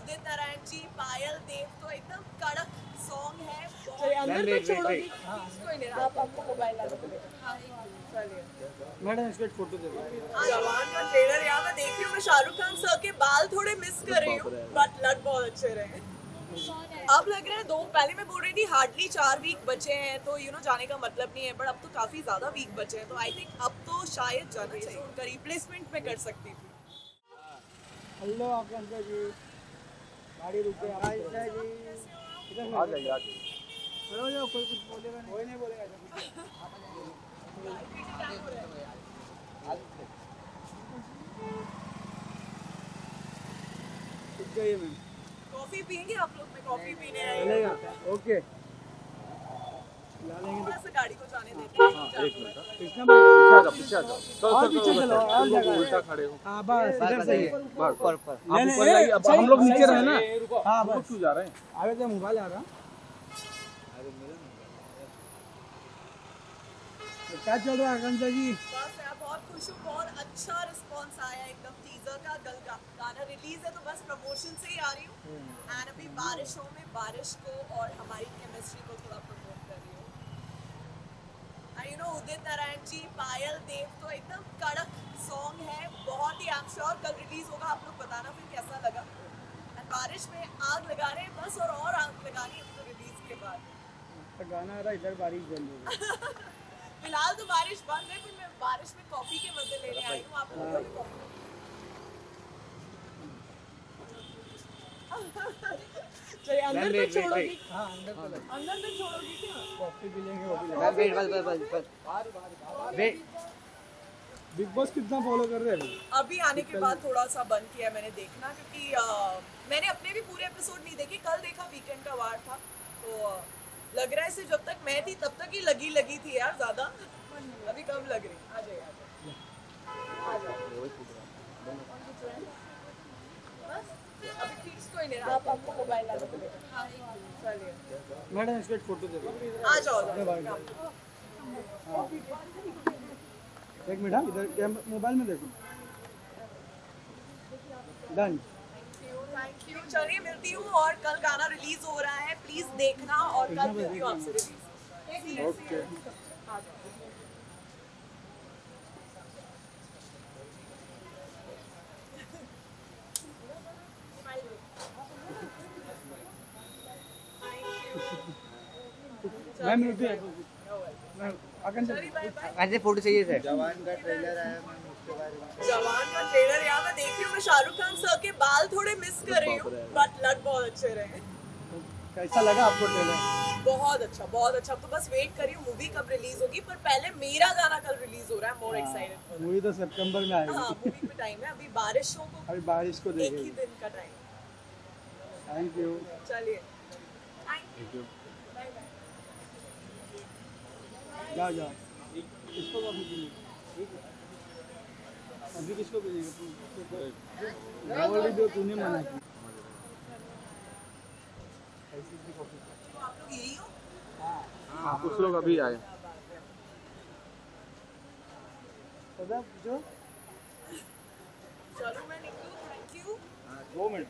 उदित नारायण जी, पायल देव, तो एकदम कड़क सॉन्ग है। अंदर तो छोड़ोगी कोई नहीं, आप आपको मोबाइल ला दो। चलिए मैडम इसका फोटो दे दो। जवान का ट्रेलर यहाँ मैं देख रही हूँ। मैं शाहरुख खान सर के बाल थोड़े मिस कर रही हूँ, बट लग बहुत अच्छे रहे। अब लग रहा है दो, पहले मैं बोल रही थी हार्डली 4 वीक बचे हैं, तो जाने का मतलब नहीं है, बट अब तो काफी ज्यादा वीक बचे हैं, तो आई थिंक अब तो शायद जाना चाहिए। उनका रिप्लेसमेंट में कर सकती थी। हेलो आपका अंकल जी, गाड़ी रुके जी, इधर आ जाइए आ जाइए। चलो जाओ, कोई कुछ बोलेगा नहीं, कोई नहीं बोलेगा। रुक जाइए मैम। कॉफी पियेंगे आप लोग? मैं कॉफी पीने आई हूँ। चलेगा ओके, थोड़ा सा गाड़ी को जाने देते हैं। एक मिनट पीछे आ जाओ, पीछे आ जाओ। और पीछे चलो, और जगह उल्टा खड़े हो। हाँ बस इधर सही है। पर नहीं, अब हम लोग नीचे रहे ना। हाँ हम लोग बस क्यों जा रहे हैं? आगे तो मोबाइल आ रहा। क्या चल रहा है कंचा जी? बस मैं बहुत खुश हूँ, बहुत अच्छा रिस्पांस आया एकदम टीजर का। कल का गाना रिलीज है, तो बस प्रमोशन से ही आ रही हूँ। एंड अभी बारिशों में बारिश को और हमारी केमिस्ट्री को थोड़ा प्रमोट कर रही हूँ। उदित नारायण जी, पायल देव, तो एकदम कड़क सॉन्ग है, बहुत ही। आई एम श्योर कल रिलीज होगा, आप लोग बताना फिर कैसा लगा। एंड बारिश में आग लगा रहे हैं बस, और आग लगानी है रिलीज के बाद। गाना आ रहा, इधर बारिश जल रही है। फिलहाल तो बारिश बंद है, फिर मैं बारिश में कॉफी के मजे लेने आई हूँ। आप लोगों को भी कॉफी चलिए अंदर तो छोड़ोगी? हाँ अंदर तो अंदर तो छोड़ोगी क्या? कॉफी भी लेंगे, वो भी लेंगे। वेट बिग बॉस कितना फॉलो कर रहे हैं अभी? अभी आने के बाद थोड़ा सा बंद किया मैंने देखना, क्योंकि मैंने अपने भी पूरे एपिसोड नहीं देखे। कल देखा, वीकेंड का वार था, तो लग रहा है सिर्फ जब तक मैं थी तब तक ही लगी थी यार, ज्यादा अभी कम लग रही। आ जाइए आ जाओ। बस अभी फिक्स कोई नहीं, आप आपको मोबाइल ला दो। चलिए मैडम इसका फोटो दे दो। आ जाओ। एक मिनट, हाँ इधर मोबाइल में देखो। डन। Thank you. चलिए मिलती हूँ, और कल गाना रिलीज हो रहा है, प्लीज देखना, और कल मिलती हूँ आपसे रिलीज। ओके। मैम मिलती है। ऐसे फोटो चाहिए सर। जवान का ट्रेलर यहाँ मैं देख रही हूँ। मैं शाहरुख खान सर के बाल थोड़े मिस कर रही हूँ, बट लग बहुत अच्छे रहे। कैसा लगा आपको ट्रेलर? बहुत अच्छा, बहुत अच्छा। तो बस वेट कर रही हूँ मूवी कब रिलीज होगी, पर पहले मेरा गाना कल रिलीज हो रहा है। More excited. मूवी तो सितंबर में आएगी। हाँ मूवी पे टाइम है, अभी बारिशों को, अभी बारिश को एक देखेंगे। ही दिन का टाइम। Thank you. चलिए थैंक यू। जाओ जाओ, इसको कॉफी पीनी, अभी किसको पीनेगा? बोल दो, तूने मना की। तो आप लोग यही हो? हाँ कुछ लोग अभी आए। जो चलो मैं निकलूँ, थैंक यू। 2 मिनट।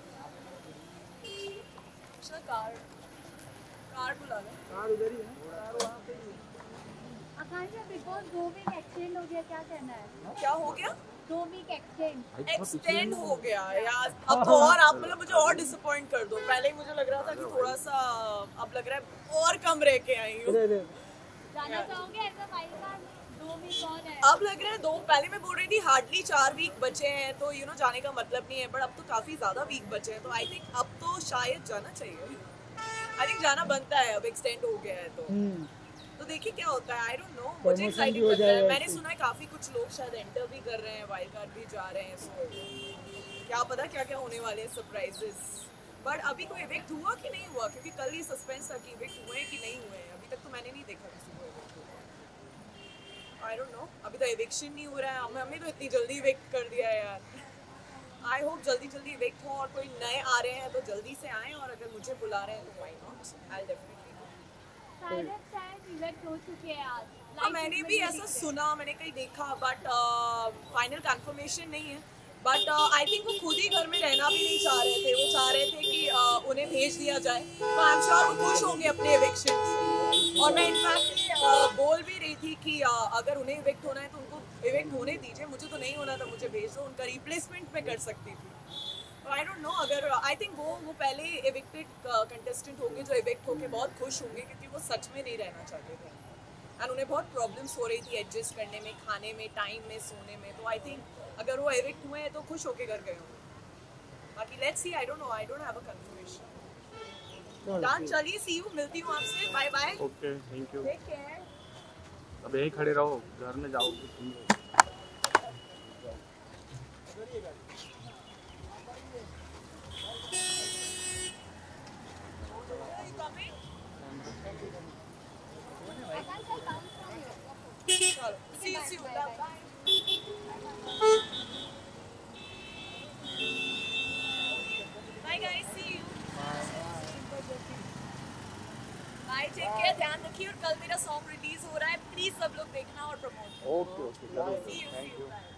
अच्छा कार बुला लो। कार उधर ही है। कार वहाँ पे ही है। Akanksha, Bigg Boss 2 week extend हो गया, क्या कहना है? क्या हो गया? 2 वीक एक्सटेंड हो गया यार। अब तो और आप मतलब मुझे और डिसअपॉइंट कर दो। पहले ही मुझे लग रहा था कि थोड़ा सा, अब लग रहा है और कम रह के आई हूँ। जाना चाहोगे as a wild card? 2 week और है। अब लग रहा है दो, पहले मैं बोल रही थी हार्डली 4 वीक बचे हैं, तो जाने का मतलब नहीं है, बट अब तो काफी ज्यादा वीक बचे हैं, तो आई थिंक अब तो शायद जाना चाहिए। आई थिंक जाना बनता है, अब एक्सटेंड हो गया है तो देखिए क्या होता है। आई डोंट नो, मुझे एक्साइटिंग लग रहा है। मैंने सुना है काफी कुछ लोग शायद एंटर भी कर रहे हैं, वाइल्ड कार्ड भी जा रहे हैं, सो क्या पता क्या क्या होने वाले हैं सरप्राइजेस। बट अभी कोई इवेक्ट हुआ कि नहीं हुआ, क्योंकि कल ही सस्पेंस था कि इवेक्ट हुए कि नहीं हुए। अभी तक तो मैंने नहीं देखा किसी को इवेक्ट हुआ। आई डोंट नो, अभी तो इवेक्शन नहीं हो रहा है। हमने तो इतनी जल्दी इवेक्ट कर दिया है यार। आई होप जल्दी जल्दी इवेक्ट हो, और कोई नए आ रहे हैं तो जल्दी से आएँ, और अगर मुझे बुला रहे हैं तो why not, I will definitely. शायद इवेक्ट हो चुके हैं आज। हाँ मैंने भी ऐसा सुना, मैंने कहीं देखा, बट फाइनल कंफर्मेशन नहीं है। बट आई थिंक वो खुद ही घर में रहना भी नहीं चाह रहे थे। वो चाह भेज दिया जाए, तो आई एम श्योर वो खुश होंगे अपने एविक्शन से। और मैं इनफैक्ट बोल भी रही थी कि अगर उन्हें इविक्ट होना है तो उनको इविक्ट होने दीजिए, मुझे तो नहीं होना था, मुझे भेज दो, उनका रिप्लेसमेंट मैं कर सकती थी। आई डोंट नो, अगर आई थिंक वो पहले एविक्टेड कंटेस्टेंट होंगे जो इविक्ट होके बहुत खुश होंगे, क्योंकि वो सच में नहीं रहना चाहते थे एंड उन्हें बहुत प्रॉब्लम्स हो रही थी एडजस्ट करने में, खाने में, टाइम में, सोने में। तो आई थिंक अगर वो एविक्ट हुए हैं तो खुश होके घर गए होंगे। बाकी let's see, I don't know, I don't have a confirmation. Done, चलिए, सी यू, मिलती हूँ आपसे, bye bye, okay, thank you. Take care. अब यहीं खड़े रहो, घर में जाओ। See you soon. Bye. Bye guys. See you. Bye. Take care. ध्यान रखिए, और कल मेरा सॉन्ग रिलीज हो रहा है, प्लीज सब लोग देखना और promote. Okay, See you. Thank you. Bye.